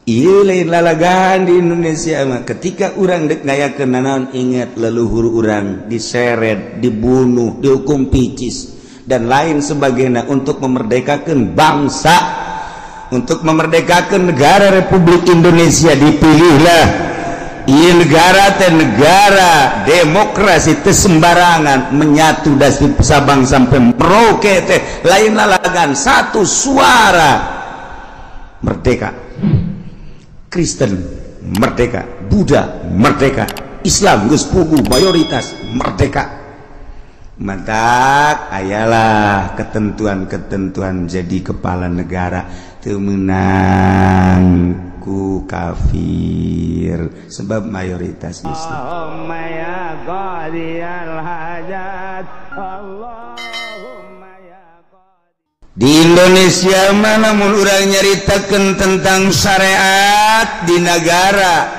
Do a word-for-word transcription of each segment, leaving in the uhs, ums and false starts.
Ieu lain lalagaan di Indonesia mah ketika urang dek ngayakeun naon ingat leluhur urang diseret, dibunuh, dihukum picis dan lain sebagainya untuk memerdekakan bangsa, untuk memerdekakan negara Republik Indonesia. Dipilihlah ieu negara teh negara demokrasi teh sembarangan, menyatu dari Sabang sampai Merauke teh lain lalagaan, satu suara merdeka. Kristen merdeka, Buddha merdeka, Islam geus puguh mayoritas merdeka. Mantak ayalah ketentuan-ketentuan jadi kepala negara teu meunang ku kafir sebab mayoritas Islam. Allahumma ya qadiyal hajat Allah. Di Indonesia mana mun urang nyaritakeun tentang syariat di negara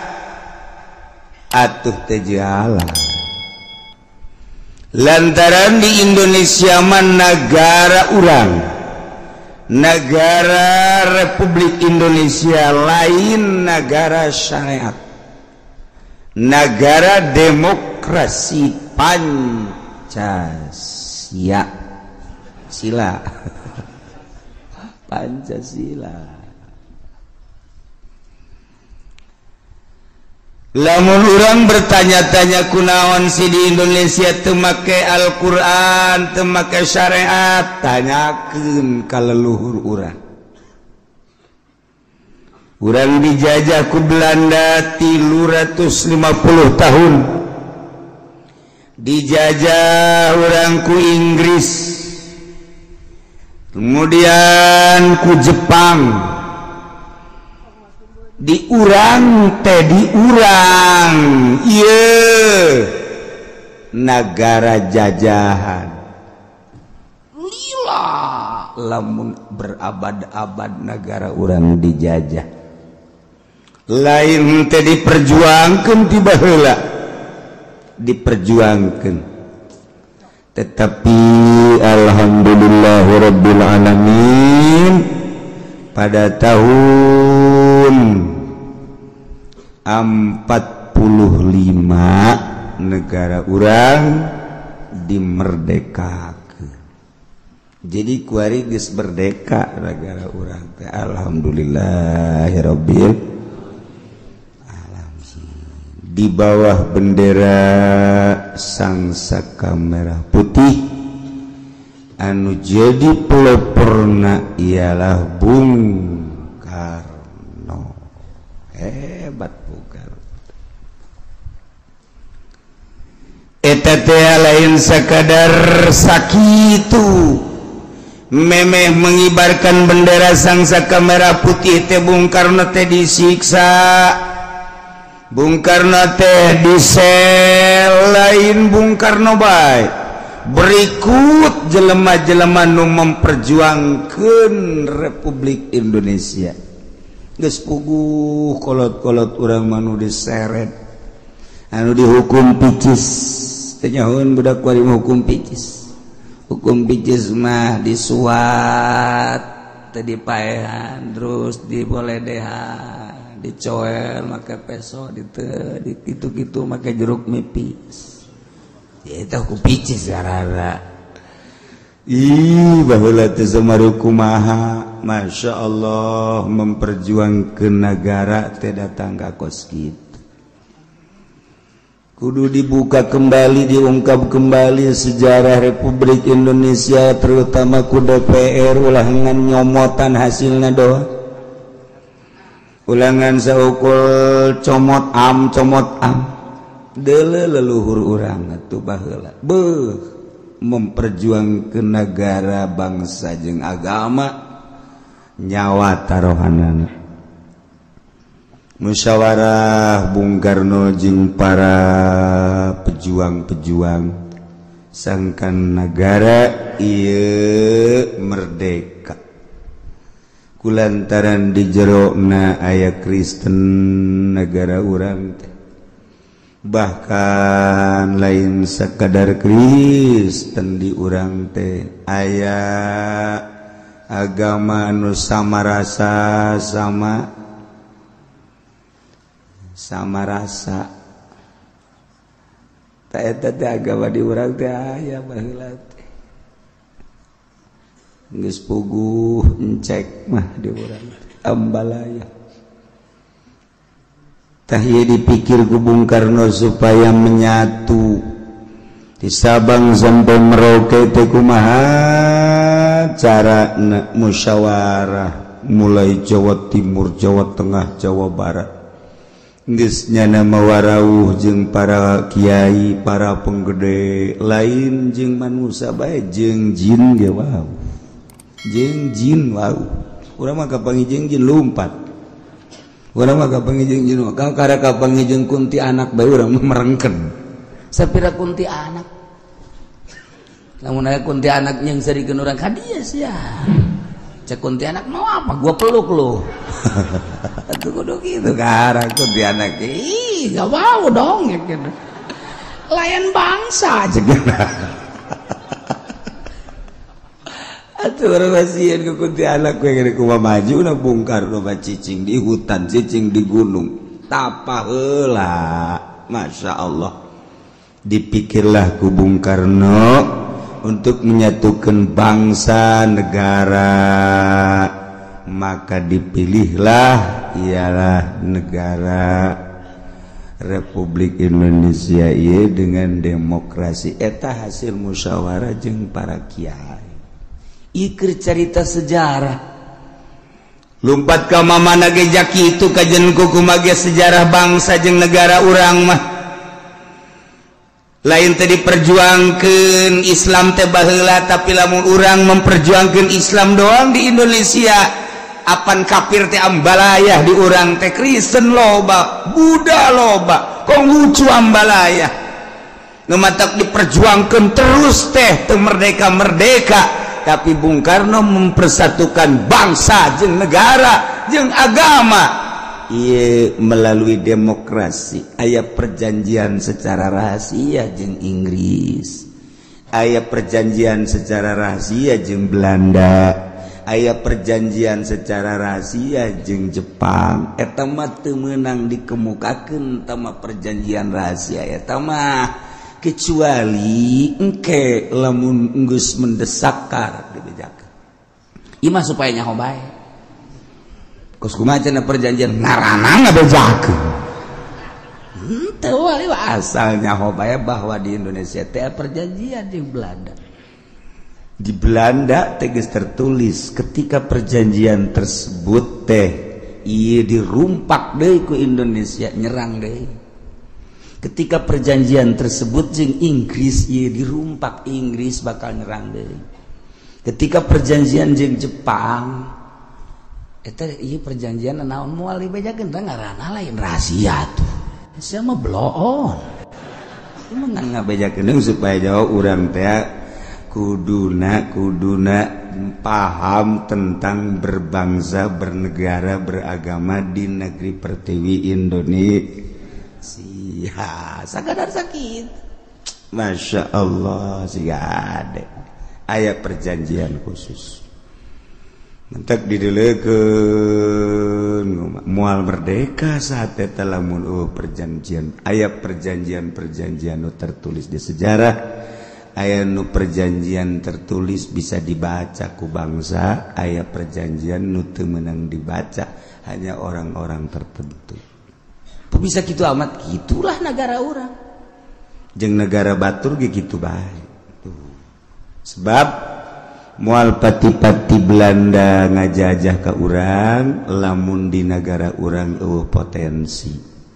atuh teh jalan. Lantaran di Indonesia mah negara urang, negara Republik Indonesia lain negara syariat, negara demokrasi Pancasila sila Pancasila. Lamun urang bertanya-tanya kunaon si di Indonesia teu make Al-Qur'an, teu make syariat, tanyakeun ka leluhur urang. Urang dijajah ku Belanda tilu ratus lima puluh tahun. Dijajah urang ku Inggris. Kemudian ku Jepang, diurang teh diurang, iya negara jajahan. Lila lamun berabad-abad negara urang dijajah, lain teh diperjuangkeun ti baheula, diperjuangkeun. Tetapi alhamdulillahirabbil alamin pada tahun empat puluh lima negara urang dimerdekakeun. Jadi kuari geus merdeka negara urang teh alhamdulillahirabbil alamin. Di bawah bendera sang saka merah putih anu jadi peloporna ialah Bung Karno. Hebat Bung Karno. Eta teh lain sakadar sakitu memeh mengibarkan bendera sang saka merah putih teh Bung Karno teh disiksa. Bung Karno teh disel lain Bung Karno bae. Berikut jelema-jelema nu memperjuangkeun Republik Indonesia. Geus puguh kolot-kolot urang manu diseret. Anu dihukum picis. Teh nyahoun budak kuari hukum picis. Hukum picis mah disuat, teh dipaehan, terus diboledehan, dicoel make peso, dite dikitu-kitu make jeruk nipis. Eta hukum picis garara. Ih, baheula teh samaru kumaha, Masya Allah memperjuangkeun negara teh datang ka kos kitu. Kudu dibuka kembali, diungkap kembali sejarah Republik Indonesia, terutama ku D P R ulangan nyomotan hasilnya doa. Ulangan saukul comot am comot am. Deule leluhur urang atuh baheula. Beuh memperjuangkeun negara, bangsa jeung agama, nyawa tarohanana. Musyawarah Bung Karno jeung para pejuang-pejuang sangkan negara ieu merdeka. Kulantaran di jerona aya Kristen negara urang teh. Bahkan lain sakadar Kristen di urang teh aya agama nu sama rasa sama sama rasa tak eta teh agama di urang teh aya baheula teh geus puguh encek mah di urang ambalaya tah ieu dipikir ku Bung Karno supaya menyatu di Sabang sampai Merauke teh kumaha carana musyawarah mulai Jawa Timur, Jawa Tengah, Jawa Barat geus nyana mawarauh jeung para kiai, para penggede lain jeung manusia bae jeung jin ge wow. Jeung jin wow. Urang mah kapanggih jeung jin lumpat. Urang mah kapanggih jeung jin, ka kada kapanggih jeung kuntilanak bae urang mah merengken. Sapira kuntilanak? Lamun aya kuntilanak yang sarikeun urang ka dieu sia. Cek kuntilanak mau apa? Gua peluk lu. Atuh kudu kitu karang kuntilanak. Ih, gak mau dong gitu. Layan bangsa cenah. Atuh urang masieun ku kuntilanak we geuning kumaha maju na Bung Karno mah cicing di hutan, cicing di gunung. Tapa heula. Masya Allah. Dipikirlah ku Bung Karno untuk menyatukan bangsa negara, maka dipilihlah ialah negara Republik Indonesia ieu dengan demokrasi eta hasil musyawarah jeung para kiai. Ieu keur carita sejarah. Lumpat ka mamana ge kitu kajen kumaha ge sejarah bangsa jeung negara urang mah. Lain teh diperjuangkeun Islam teh baheula tapi lamun urang memperjuangkeun Islam doang di Indonesia apan kafir teh ambalayah di urang teh Kristen loba Buddha loba Konghucu ambalayah ngematak diperjuangkeun terus teh teu merdeka-merdeka tapi Bung Karno mempersatukan bangsa jeung negara jeung agama. Iya melalui demokrasi aya perjanjian secara rahasia jeung Inggris, aya perjanjian secara rahasia jeung Belanda, aya perjanjian secara rahasia jeung Jepang. Eta mah teu meunang dikemukakeun tama perjanjian rahasia eta mah kecuali engke lamun geus mendesak karek dibejakeun. Ieu mah supaya nyaho bae. Kos kumaha cenah perjanjian ngaranna ngabejakeun. Henteu wali asalnya hobaya bahwa di Indonesia teh perjanjian jeung Belanda. Di Belanda teh geus tertulis ketika perjanjian tersebut teh ieu dirumpak deui ku Indonesia nyerang deui. Ketika perjanjian tersebut jeung Inggris ieu dirumpak Inggris bakal nyerang deui. Ketika perjanjian jeung Jepang eta ieu perjanjian naon moal dibejakeun teh ngaranna lain rahasia tuh. Sia mah bloon. Ieu mah ngabejakeun supaya Jawa urang teh kuduna kuduna paham tentang berbangsa, bernegara, beragama di negeri pertiwi Indonesia. Sakadar sakit. Masya Allah siga ade. Aya perjanjian khusus. Mentek didelekeun moal merdeka saat eta lamun eueuh perjanjian aya perjanjian-perjanjian nu tertulis di sejarah aya nu perjanjian tertulis bisa dibaca ku bangsa aya perjanjian nu teu meunang dibaca hanya orang-orang tertentu. Bisa kitu amat gitulah negara urang jeung negara batur ge kitu bae. Sebab moal pati-pati Belanda ngajajah ke urang lamun di negara urang eueuh potensi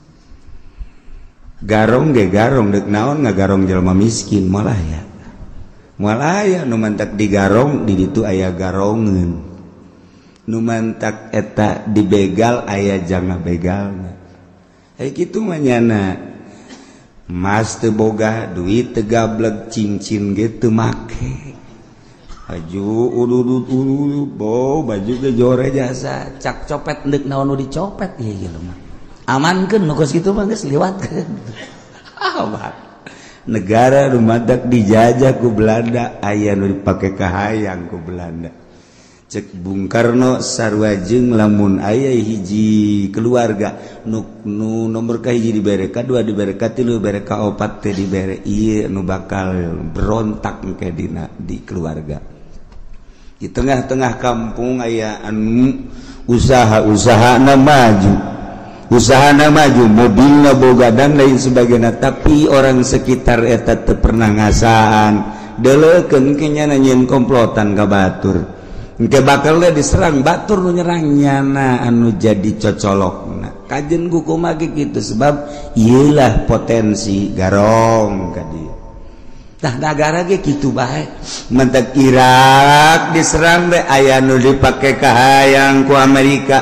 garong ge garong deuk naon ngagarong jelema miskin malah ya moal aya nu mantak digarong di ditu aya garongeun nu mantak eta dibegal aya jangah begalna aya kitu mah nyana mas teu boga duit teu gableg cincin ge teu make baju udut udut bo baju ge jore jasa cak copet endek naon nu dicopet ieu ge mah amankeun nu geus kitu mah geus liwatkeun ah negara nu madak dijajah ku Belanda aya nu dipake kahayang ku Belanda cek Bung Karno sarwajeng lamun aya hiji keluarga nu, nu nomor kahiji dibere, kadua dibere, katilu dibere, kaopat teh dibere, ieu nu bakal berontak ke dina di keluarga. Di tengah-tengah kampung aya anu usaha-usaha na maju, usaha na maju, mobilna boga dan lain sebagainya, tapi orang sekitar eta teu pernah ngasaan, deleukeun kenya nanyeun komplotan ka batur. Engke bakalnya diserang batur nu nyerang nyana anu jadi cocolokna. Kajen kuku mage gitu sebab iyalah potensi garong ka dieu. Tah negara ge kitu bae. Mentek Irak diserang we aya nu dipake kahayang ku Amerika.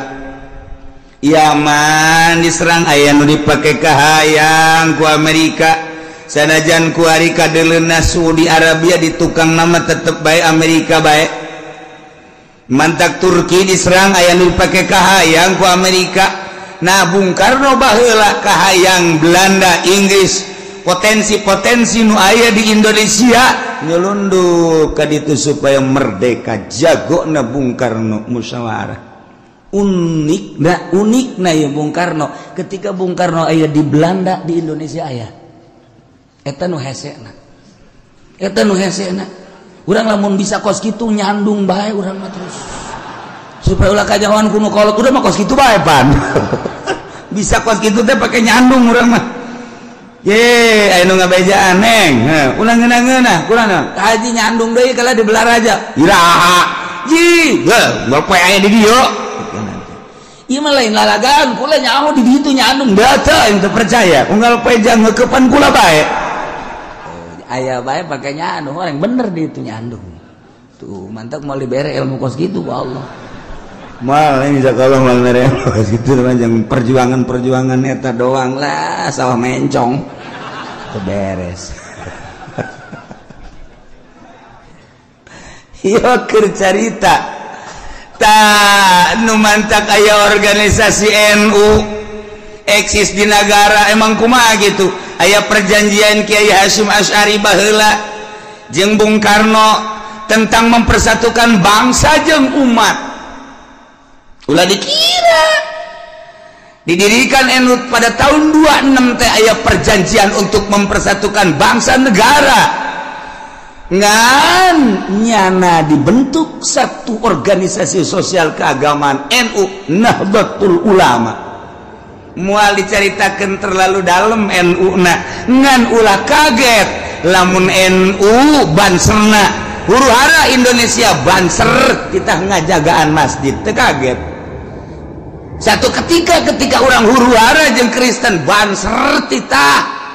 Yaman diserang aya nu dipake kahayang ku Amerika. Sanajan ku ari kadeleuna Saudi Arabia di tukang nama tetep bae Amerika bae. Mantak Turki diserang aya nu dipake kahayang ku Amerika. Nah Bung Karno baheula kahayang Belanda, Inggris, potensi-potensi nu aya di Indonesia nyelunduk ka ditu supaya merdeka. Jagona Bung Karno musyawarah. Unik da unik na ya Bung Karno. Ketika Bung Karno aya di Belanda, di Indonesia aya. Eta nu hesena. Eta nu hesena. Urang lamun bisa kos kitu nyandung bae urang mah terus. Supaya ulah kajawan kuno kolot udah mah kos kitu bae pan. Bisa kos kitu teh pake nyandung urang mah. Ye, aya nu ngabejaan neng. Heuh, ulah ngeunah-ngeunah kurang haji nyandung deui kala di Belaraja. Iraha. Ji, heuh, bae aya di dieu. Ieu mah lain lalagaan, kula nyaho di ditu nyandung data ente percaya. Unggal pejang ngeukepan kula bae. Ayah baik pakai nyandung orang bener di itu nyandung tuh mantap mau libere ilmu kos gitu ku Allah mal ini kalau mal libere ilmu kos gitu jangan perjuangan perjuangan eta doang lah sawah mencong beres. Yo keur carita tak nu mantak aya organisasi N U eksis di negara emang kumaha gitu. Aya perjanjian Kiai Hasyim Asy'ari baheula jeung Bung Karno tentang mempersatukan bangsa jeung umat. Ulah dikira didirikan N U pada tahun dua puluh enam teh aya perjanjian untuk mempersatukan bangsa negara. Ngan nyana dibentuk satu organisasi sosial keagamaan N U Nahdlatul Ulama. Mual diceritakan terlalu dalam N U na ngan ulah kaget lamun N U banserna huru hara Indonesia banser kita ngajagaan masjid teu kaget. Satu ketika ketika orang huru hara jeung Kristen banser titah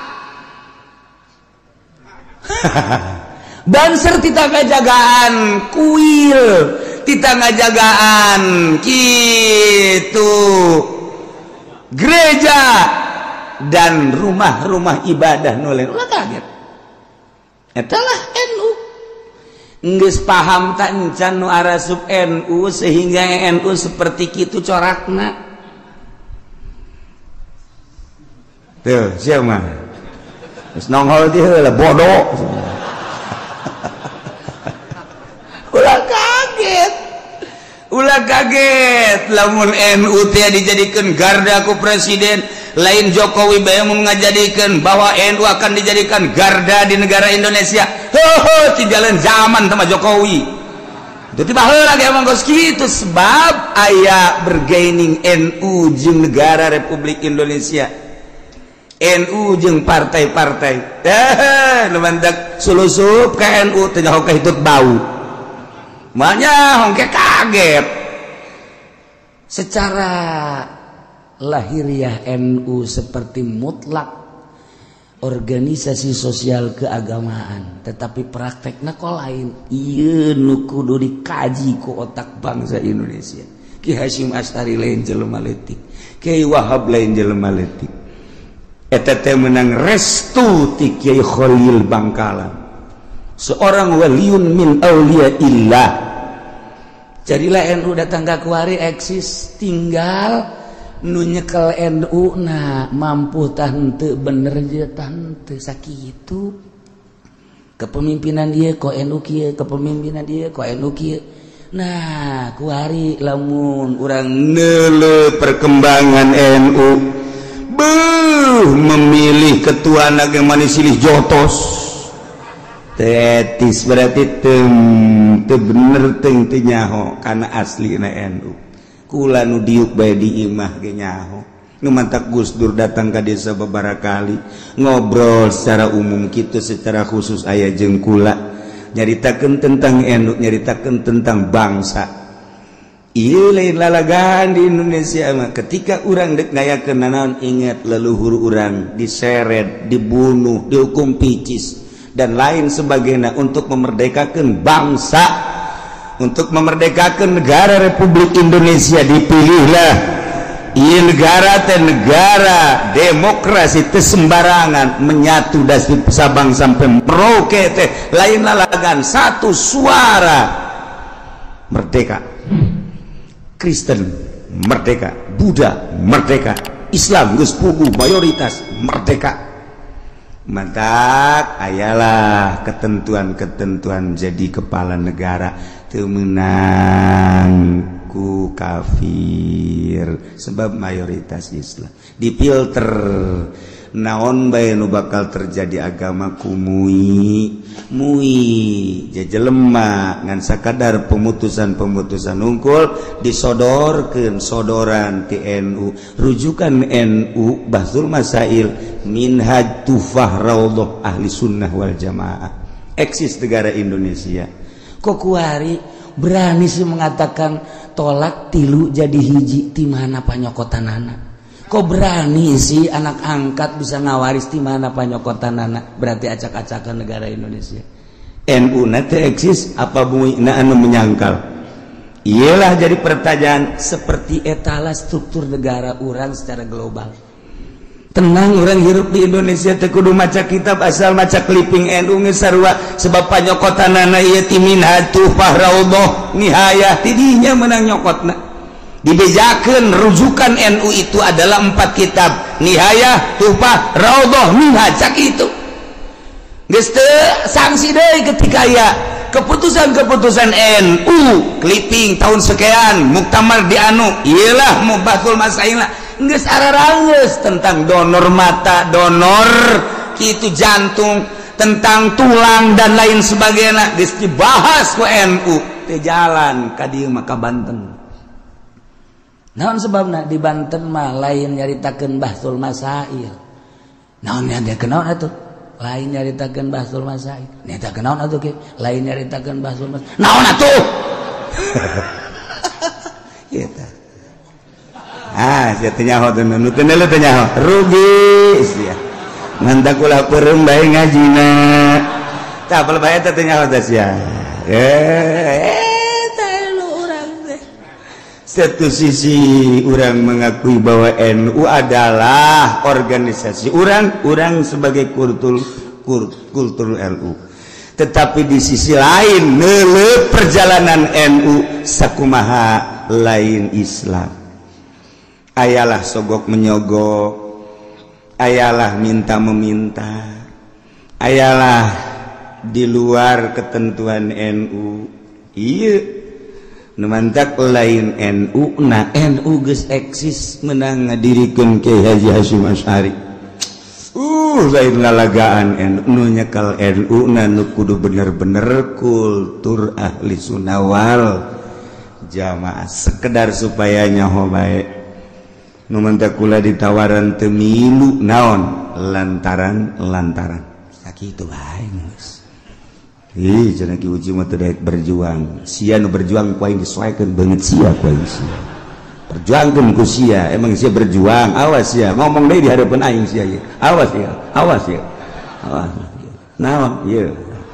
banser titah ngajagaan kuil titah ngajagaan kitu gereja dan rumah-rumah ibadah nulen ulah kaget etalah N U geus paham tak encan nu arasup N U sehingga N U seperti kitu corakna tuh siapa mah geus nongol teh heula bodoh ulah kaget ulah kaget lamun N U teh dijadikan garda ku presiden lain Jokowi bae mun ngajadikeun bahwa N U akan dijadikan garda di negara Indonesia heuh ti jalan zaman sama Jokowi jadi baheula ge emang geus kitu sebab aya bergaining N U jeung negara Republik Indonesia N U jeung partai-partai eh nu mantak sulusup ka N U teh nyaho kahitut bau makanya hongke kaget secara lahiriah N U seperti mutlak organisasi sosial keagamaan tetapi praktekna kok lain ieu nu kudu dikaji ku otak bangsa Indonesia. Ki Hasyim Asy'ari lain jelema leutik Kiai Wahab lain jelema leutik eta teh meunang restu ti Kiai Khalil Bangkalan seorang waliun min auliyaillah. Jadilah N U datang ke kuari eksis tinggal nu nyekel N U na mampu tante bener je tante sakitu kepemimpinan dia ko N U kieu kepemimpinan dia ko N U kieu Nah kuari lamun urang neule perkembangan N U beuh memilih ketua naga manis silih jotos tetis berarti tem teu bener teu teu nyaho kana aslina N U kula nu diuk bae di imah ge nyaho nu mantak Gus Dur datang ka desa babaraha kali ngobrol secara umum kitu secara khusus aya jeung kula nyaritakeun tentang N U nyaritakeun tentang bangsa ieu lain lalagaan di Indonesia mah ketika urang dek ngayakeun nanaon inget leluhur urang diseret dibunuh dihukum picis dan lain sebagainya untuk memerdekakan bangsa untuk memerdekakan negara Republik Indonesia dipilihlah ieu negara teh negara demokrasi teh sembarangan menyatu dari Sabang sampai Merauke teh lain lalagan satu suara merdeka Kristen merdeka Buddha merdeka Islam geus puguh mayoritas merdeka mantak ayalah ketentuan-ketentuan jadi kepala negara teu meunang ku kafir sebab mayoritas Islam dipilter naon bae nu bakal terjadi agama ku mui mui jajelema ngan sakadar pemutusan-pemutusan unggul disodorkeun sodoran ti N U rujukan N U Bahsul Masail Minhaj Tufah Raudhah Ahli Sunnah wal Jamaah eksis negara Indonesia kok kuari berani sih mengatakan tolak tilu jadi hiji ti mana panyokotanana kok berani sih anak angkat bisa ngawaris ti mana panyokotanana berarti acak-acakan negara Indonesia N U nanti eksis apa buina anu menyangkal iyalah jadi pertanyaan seperti etala struktur negara orang secara global tenang orang hirup di Indonesia teu kudu maca kitab asal maca clipping N U geus sarua sebab panyokotanana ieu ti Minhaj Tufah Raudhah nihayah ti dinya meunang nyokotna dibejakeun rujukan N U itu adalah empat kitab nihayah Tufah Raudhah Minhaj cak itu geus teu sanksi deui ketika aya keputusan-keputusan N U clipping tahun sekian muktamar di anu iyalah mubatul masailna geus ararangeus tentang donor mata, donor kitu jantung, tentang tulang dan lain sebagainya geus dibahas ku N U teh jalan ka dieu mah ka Banten. Naon sebabna di Banten mah lain nyaritakeun bahsul masail. Naon nya dia kenaon atuh? Lain nyaritakeun bahsul masail. Nya kenaon atuh ke? Lain nyaritakeun bahsul masail. Naon atuh? Eta. Ah, sia teh nyaho teh nu teh neuleuh teh nyaho. Rugi sia. Ngantak ulah peureum bae ngajina. Tah apal bae teh nyaho teh sia. Eh, eta lu urang teh. Satu sisi urang mengakui bahwa N U adalah organisasi urang, urang sebagai kultur kultur N U. Tetapi di sisi lain neuleuh perjalanan N U sakumaha lain Islam. Ayalah sogok menyogok, ayalah minta meminta, ayalah di luar ketentuan N U. Iya, numantak lain N U, nah N U geus eksis menang ngadirikeun Kiai Haji Hasyim Asy'ari. Uh, lain lalagaan N U, nu nyekal N U na nu kudu bener-bener kultur ahli sunnah wal jamaah sekedar supaya nyaho bae. Nu mantak kula ditawaran teu milu naon lantaran lantaran sakitu bae geus ih cenah ki uji mah teu daek berjuang sia nu berjuang ku aing disoekeun beungeut sia ku aing sia perjuangkeun ku sia emang sia berjuang awas sia ngomong deui di hareupeun aing sia ieu awas ya awas ya awas naon ieu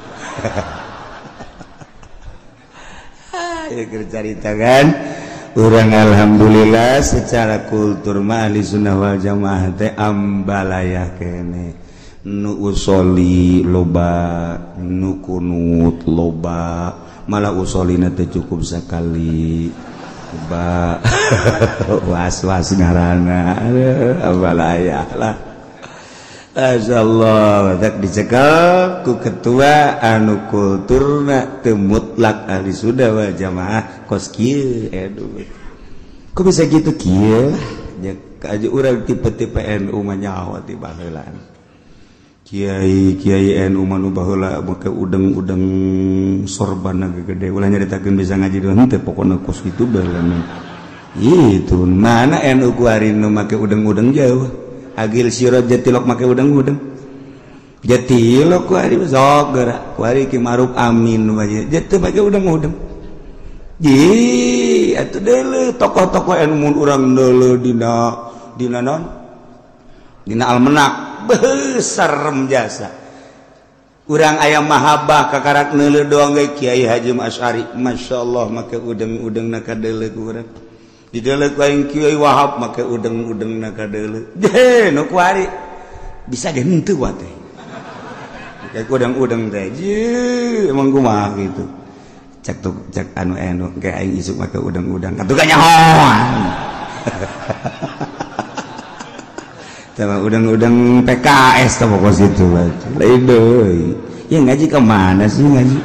ah ieu keur carita kan urang alhamdulillah secara kultur mah ahli sunnah wal jamaah teh ambalayah kene nu usoli loba nu kunut loba malah usolina teh cukup sakali loba was-was ngaranna ambalayah lah Asyaallah tak dicekel ku ketua anu kulturna teu mutlak ahli sunnah wal jamaah kos kieu aduh kok bisa gitu kieu nya aja urang tipe-tipe N U mah nyawa ti baheula kiai kiai N U manu baheula make udeng-udeng sorbanna gede ulah nyaritakeun bisa ngaji doang teh pokona kos kitu baheula itu mana N U ku ari nu make udeng-udeng jauh agil sirot jatilok make udeng-udeng jatilok ku ari sok geura ku ari ki maruf amin wae jatuh make udeng-udeng ji atuh deuleu tokoh-tokoh anu mun urang deuleu dina dina naon dina almanak besar jasa urang aya mahabbah kakarak neuleu doang ge Kiai Haji Asy'ari masyaallah make udeng-udengna ka deuleu ku urang di deuleu ku aing Kiai Wahab make udeng-udengna ka deuleu deh nu kuari bisa ge henteu wa teh kayak udeng-udeng teh je emang kumaha gitu cek tuh cek anu anu kayak aing isuk make udeng-udeng atuh ka nyahoan tah udeng-udeng P K S teh pokok situ lain deui ya ngaji ka mana sih ngaji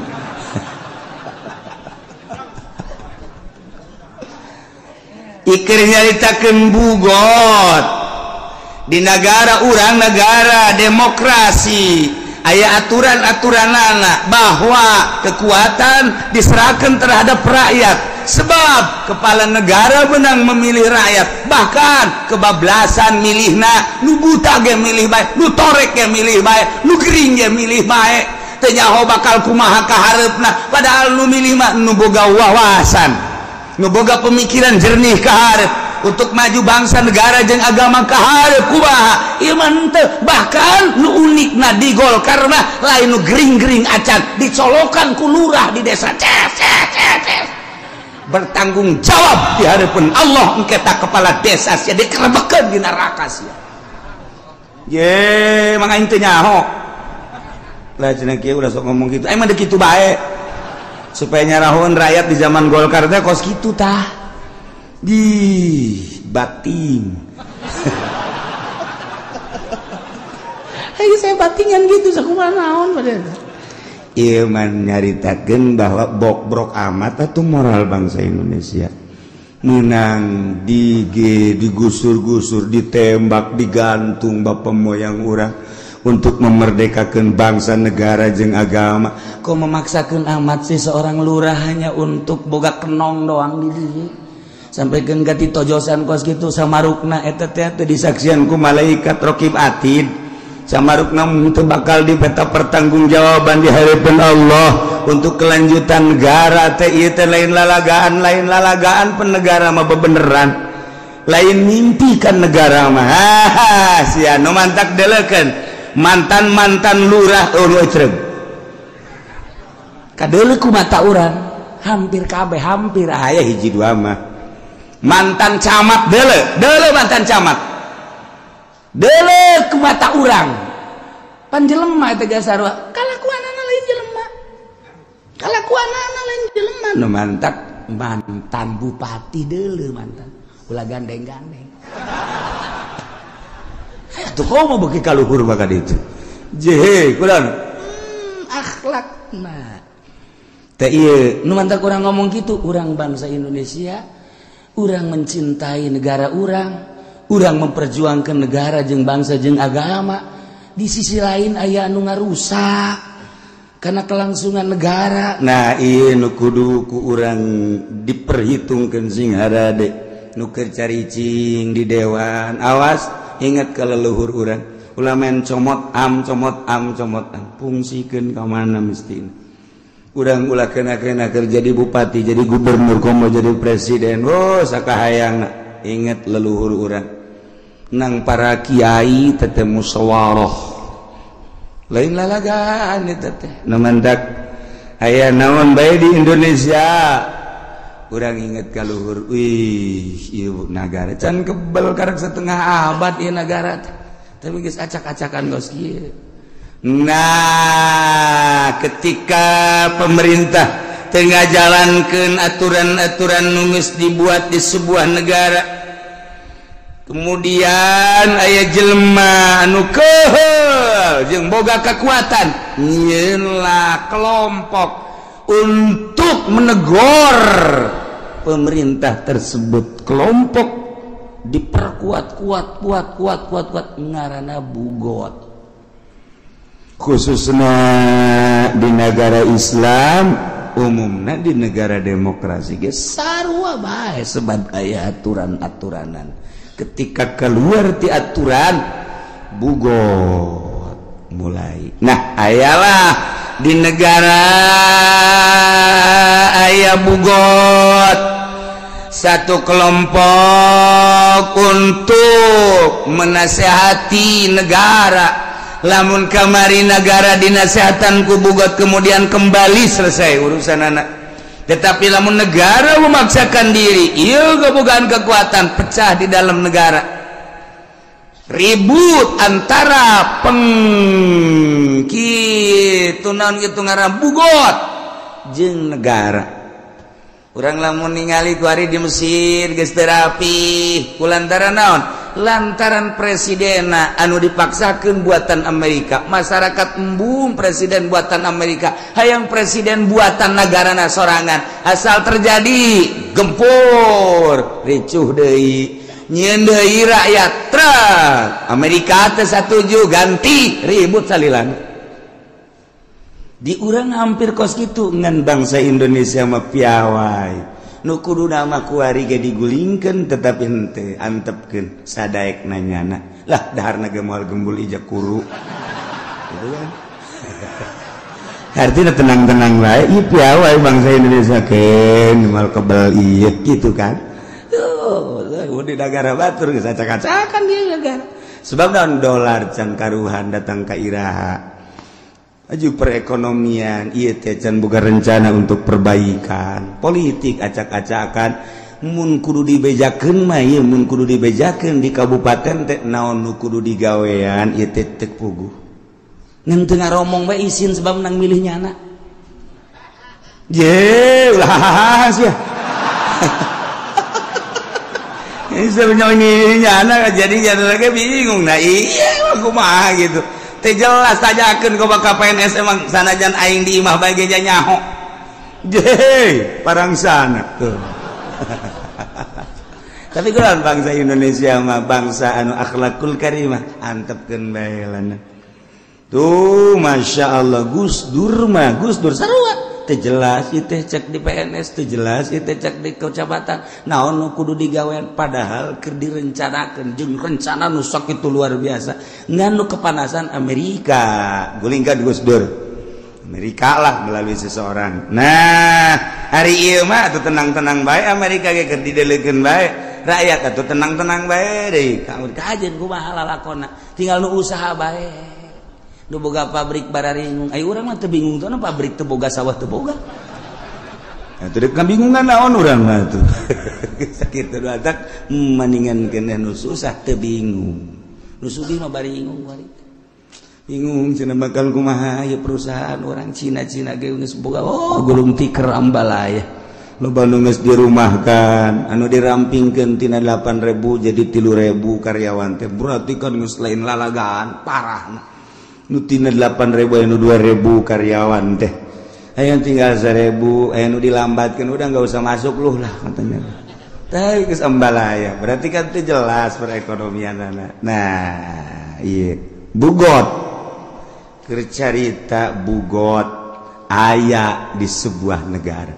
ikir nyaritakeun bugot di negara urang negara demokrasi aya aturan-aturanana bahwa kekuatan diserahkan terhadap rakyat sebab kepala negara benang memilih rakyat bahkan kebablasan milihna nu buta ge milih bae nu torek ge milih bae nu gering ge milih bae teu nyaho bakal kumaha kahareupna padahal nu milih mah nu boga wawasan ngeboga pemikiran jernih kaharep untuk maju bangsa negara jeung agama kaharep kumaha ieu mah teu bahkan nu unikna di Golkar mah lain nu gering-gering acan dicolokan ku lurah di desa ces ces ces bertanggung jawab di hadapan Allah engke tak kepala desa sia dikerebekeun di neraka sia ye mang aing teu nyaho lah cenah kieu udah sok ngomong kitu aing mah deuk kitu bae supaya nyarahun rakyat di zaman Golkar teh kos kitu tah di bating ayo saya batingan gitu sakumaha naon padahal ieu man nyaritakeun bahwa bok-brok amat atuh moral bangsa Indonesia menang dige digusur-gusur ditembak digantung bapak moyang urang untuk memerdekakan bangsa negara jeung agama kok memaksakan amat sih seorang lurah hanya untuk boga kenong doang di dieu sampaikeun ka ti tojosan kos kitu samarukna eta teh teu disaksian ku malaikat raqib atid samarukna teu bakal dibeta pertanggungjawaban di hadapan Allah untuk kelanjutan negara teh ieu teh lain lalagaan lain lalagaan penegara mah bebeneran lain mimpikan negara mah ha sia nu mantak deleukeun mantan-mantan lurah anu ecreg kadeuleu ku mata urang hampir kabeh hampir aya hiji dua mah mantan camat deuleu deuleu mantan camat deuleu ku mata urang pan jelema eta ge sarua kalakuanana lain jelema kalakuanana lain jelema nu mantak mantan bupati deuleu mantan ulah gandeng-gandeng tuh kau mau bagi kaluhur maka itu jehe kurang hmm, akhlakna teh ieu nu mantak urang ngomong gitu urang bangsa Indonesia urang mencintai negara urang urang memperjuangkan negara jeung bangsa jeung agama di sisi lain aya anu ngarusak karena kelangsungan negara nah ieu nu kudu ku urang diperhitungkeun sing harade nu keur caricing di dewan awas ingat ke leluhur urang ulah men comot am comot am comot am fungsikeun ka mana mesti urang ulah kena-kena kerja jadi bupati jadi gubernur komo jadi presiden oh sakahayangna ingat leluhur urang nang para kiai teh musyawarah lain lalagaan eta teh nu mandak aya naon bae di Indonesia urang inget ka luhur wih ieu nagara can kebal karek setengah abad ieu nagara tapi geus acak-acakan geus kieu nah ketika pemerintah teu ngajalankeun aturan-aturan nu geus dibuat di sebuah negara kemudian aya jelema anu keheul jeung boga kekuatan nyeunlah kelompok untuk menegur pemerintah tersebut. Kelompok diperkuat kuat kuat kuat kuat kuat ngaranna bugot. Khususnya di negara Islam, umumna di negara demokrasi ge sarua bae sebab aya aturan-aturanan. Ketika keluar ti aturan bugot mulai. Nah, ayalah di negara aya bugot satu kelompok untuk menasehati negara. Lamun kamari negara dinasehatan ku bugot kemudian kembali selesai urusan anak. Tetapi lamun negara memaksakan diri, ieu gabungan kekuatan pecah di dalam negara. Ribut antara pengkitu naon kitu ngaran bugot jeung negara. Urang lamun ningali ku ari di Mesir geus teu rapi, kulantaran naon? Lantaran presidenna anu dipaksakeun buatan Amerika. Masyarakat embung presiden buatan Amerika, hayang presiden buatan negarana sorangan. Asal terjadi gempur, ricuh deui, nyieun deui rakyat trek. Amerika teh satuju ganti, ribut salilana. Di urang hampir kos kitu ngan bangsa Indonesia mah piawai. Nu kudu nama kuari ge digulingkeun tetapi henteu antepkeun sadaek nanyana. Lah daharna ge moal gembul ija kuru. Gitu kan. Artinya tenang-tenang wae ieu piawai bangsa Indonesia keun moal kebal ieu gitu kan. Tuh, di negara batur geus acak-acakan dia negara. Sebab naon dolar can karuhan datang ka iraha. Aju perekonomian ieu teh can boga rencana untuk perbaikan. Politik acak-acakan mun kudu dibejakeun mah ieu mun kudu dibejakeun di kabupaten teh naon nu kudu digawean ieu teh teu puguh. Ngan teu ngaromong bae isin sebab nang milih nyana. Ye ulah sia. Ini sebenarnya nyana jadi jadi lagi bingung. Nah iya kumaha gitu. Teh jelas tanyakeun ka K P N S emang sanajan aing di imah bae ge nyaho. Jeh, parangsana tuh. Tapi kunaon bangsa Indonesia mah bangsa anu akhlakul karimah, antepkeun bae lana. Tuh masyaallah Gus Dur mah Gus Dur sarua teh jelas ieu teh cek di P N S teh jelas ieu teh cek di kecamatan naon nu kudu digawean padahal keur direncanakeun jeung rencana nu sakitu luar biasa ngan nu kepanasan Amerika gulingkan Gus Dur Amerika lah melalui seseorang. Nah hari ieu mah atuh tenang-tenang bae Amerika ge keur didelekeun bae rakyat atuh tenang-tenang bae deui kajen kumaha lalakonna tinggal nu usaha bae. Nu boga pabrik bararingung, ai urang mah teu bingung tuh pabrik teu boga sawah teu boga. Atuh deuk kabingungan naon urang mah tuh. Sakitu atak mendingan keneh nu susah teu bingung. Nu sugih mah baringung bari. Bingung cenah bakal kumaha ieu perusahaan urang Cina-Cina ge geus boga oh gulung tikar ambalaya. Loba nu geus dirumahkan, anu dirampingkeun tina delapan ribu jadi tilu ribu karyawan teh. Berarti kan geus lain lalagaan, parah. Nu tina delapan ribu anu dua ribu karyawan teh aya tinggal seribu aya nu dilambatkeun udah enggak usah masuk luh lah katanya teh geus ambalaya berarti kan teh jelas perekonomianna. Nah ieu bugot keur carita bugot aya di sebuah negara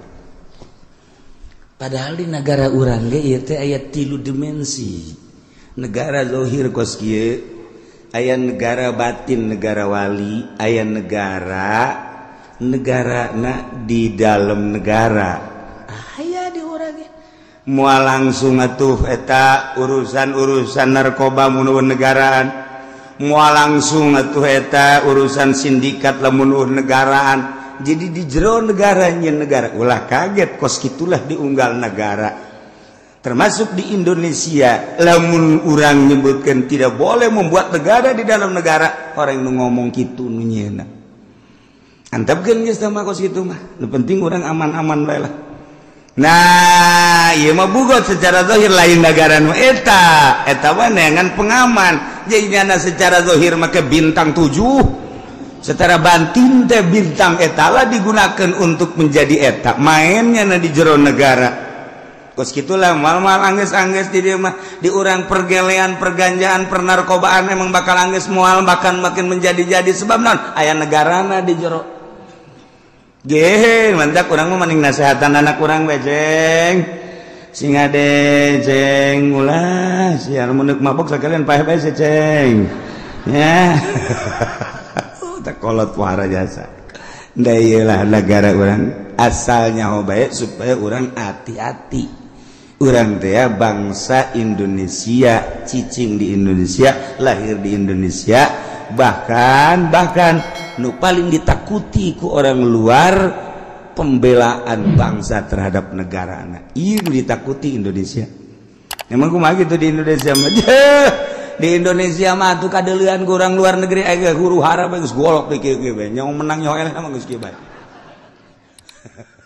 padahal di negara urang ge ieu teh aya tilu dimensi negara zahir kos kieu aya negara batin negara wali aya negara negara na di dalam negara aya di urang ge moal langsung atuh eta urusan-urusan narkoba mun negaraan moal langsung atuh eta urusan sindikat lamun negaraan jadi di jero negara nyeun negara ulah kaget kos kitulah diunggal negara. Termasuk di Indonesia lamun urang nyebutkan tidak boleh membuat negara di dalam negara orang nu ngomong kitu nu nyeuna antepkeun geus mah kos kitu mah nu penting urang aman-aman bae lah Nah iya mah bugot secara zahir lain negara nu eta eta neangan pengaman jadi nyana secara zahir maka bintang tujuh secara batin teh bintang etala digunakan untuk menjadi eta mainnya na di jero negara kos gitulah mal-mal angges-angges di dia mah di urang pergelean perganjaan pernarkobaan emang bakal angges mual bahkan makin menjadi-jadi sebab naon aya negarana di jero Geh, mantap kurang mau mending nasehatan anak kurang beceng. Sing ade ceng ulah siar munuk mabok sekalian paeh bae ceng. Ya. Tak kolot wara jasa. Da ieulah negara urang asalnya bae supaya urang hati-hati. Urang teh bangsa Indonesia, cicing di Indonesia, lahir di Indonesia, bahkan bahkan nu paling ditakuti ku orang luar pembelaan bangsa terhadap negara anak iya ditakuti Indonesia emang kumaha gitu di Indonesia mah di Indonesia mah tuh kadeulean ku orang luar negeri aya huru hara geus golok di kieu kieu bae nyaho menang nyaho eleh mah geus kieu bae